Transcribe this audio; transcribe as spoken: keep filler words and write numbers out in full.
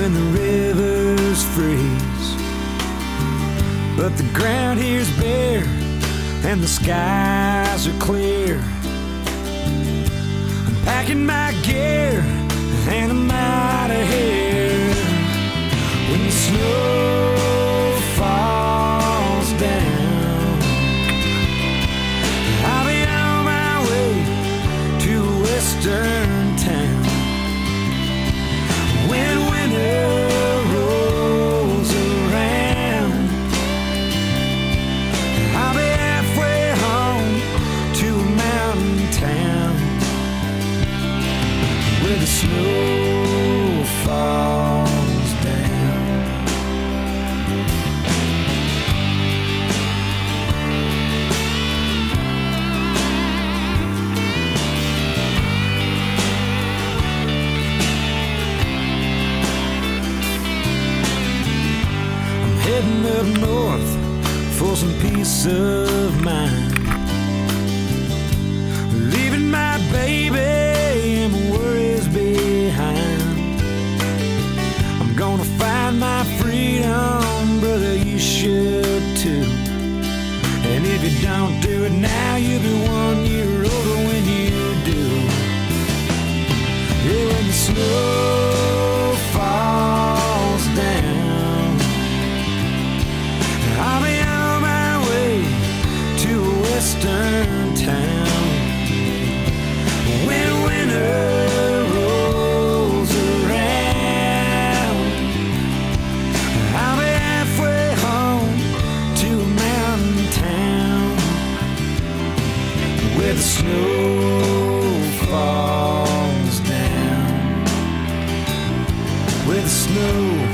when the rivers freeze. But the ground here's bare and the skies are clear. I'm packing my gear and I'm out of here. When the snow falls down, I'll be on my way to a western town. When winter rolls around, I'll be halfway home to a mountain town where the snow falls down. I'm heading up north for some peace of mind, leaving my baby and my worries behind. I'm gonna find my freedom, brother, you should too. And if you don't do it now, you'll be one year older when you do. Yeah, when the snow falls down, I'll be on my way to a western town. When winter rolls around, I'll be halfway home to a mountain town where the snow falls down, where the snow